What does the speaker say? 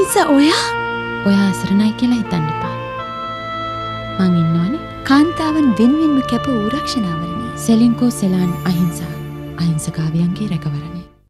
අහිංසා ඔයා අසරණයි කියලා හිතන්න එපා. මං ඉන්නවනේ. කාන්තාවන් වෙනුවෙන්ම කැප වූ රක්ෂණාවරණී. සෙලින්කෝ සෙලාන් අහිංසා. අහිංසකාවියන්ගේ රැකවරණ.